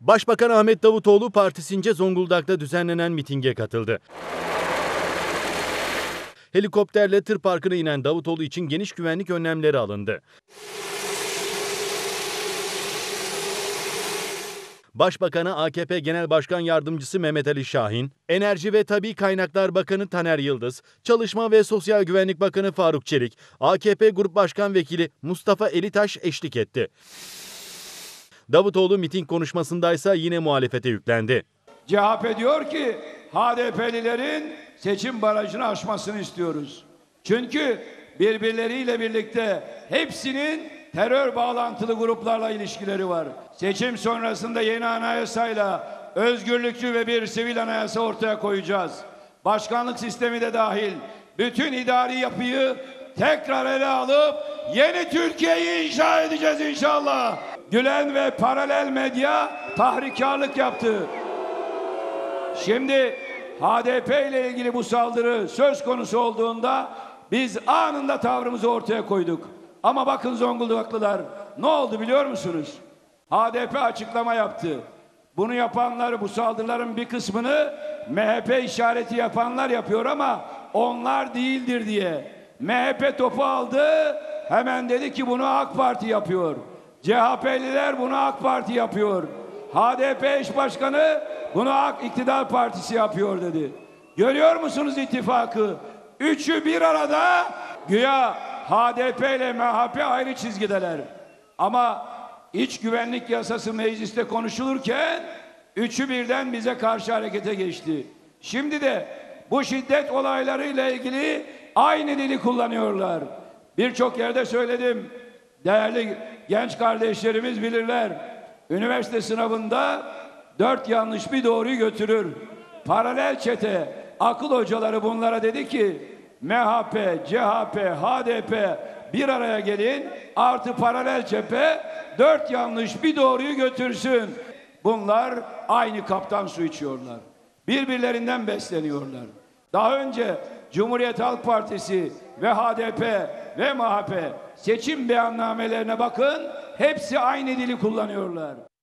Başbakan Ahmet Davutoğlu partisince Zonguldak'ta düzenlenen mitinge katıldı. Helikopterle tır parkına inen Davutoğlu için geniş güvenlik önlemleri alındı. Başbakan'a AKP Genel Başkan Yardımcısı Mehmet Ali Şahin, Enerji ve Tabii Kaynaklar Bakanı Taner Yıldız, Çalışma ve Sosyal Güvenlik Bakanı Faruk Çelik, AKP Grup Başkan Vekili Mustafa Elitaş eşlik etti. Davutoğlu miting konuşmasındaysa yine muhalefete yüklendi. CHP diyor ki HDP'lilerin seçim barajını aşmasını istiyoruz. Çünkü birbirleriyle birlikte hepsinin terör bağlantılı gruplarla ilişkileri var. Seçim sonrasında yeni anayasayla özgürlükçü ve bir sivil anayasa ortaya koyacağız. Başkanlık sistemi de dahil bütün idari yapıyı tekrar ele alıp yeni Türkiye'yi inşa edeceğiz inşallah. Gülen ve paralel medya tahrikarlık yaptı. Şimdi HDP ile ilgili bu saldırı söz konusu olduğunda biz anında tavrımızı ortaya koyduk. Ama bakın Zonguldaklılar ne oldu biliyor musunuz? HDP açıklama yaptı. Bunu yapanlar, bu saldırıların bir kısmını MHP işareti yapanlar yapıyor ama onlar değildir diye. MHP topu aldı, hemen dedi ki bunu AK Parti yapıyor. CHP'liler bunu AK Parti yapıyor. HDP eş başkanı bunu AK İktidar Partisi yapıyor dedi. Görüyor musunuz ittifakı? Üçü bir arada güya HDP ile MHP ayrı çizgideler. Ama iç güvenlik yasası mecliste konuşulurken üçü birden bize karşı harekete geçti. Şimdi de bu şiddet olaylarıyla ilgili aynı dili kullanıyorlar. Birçok yerde söyledim. Değerli genç kardeşlerimiz bilirler. Üniversite sınavında 4 yanlış bir doğruyu götürür. Paralel çete, akıl hocaları bunlara dedi ki MHP, CHP, HDP bir araya gelin artı paralel cephe 4 yanlış bir doğruyu götürsün. Bunlar aynı kaptan su içiyorlar. Birbirlerinden besleniyorlar. Daha önce Cumhuriyet Halk Partisi ve HDP ve MHP seçim beyannamelerine bakın, hepsi aynı dili kullanıyorlar.